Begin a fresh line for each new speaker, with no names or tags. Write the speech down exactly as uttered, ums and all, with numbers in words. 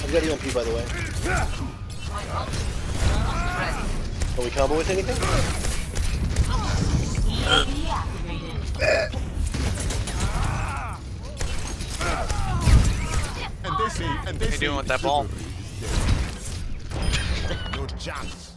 You got E M P by the way. Can we combo with anything?
And this, and this
What are you doing with that ball?
No chance.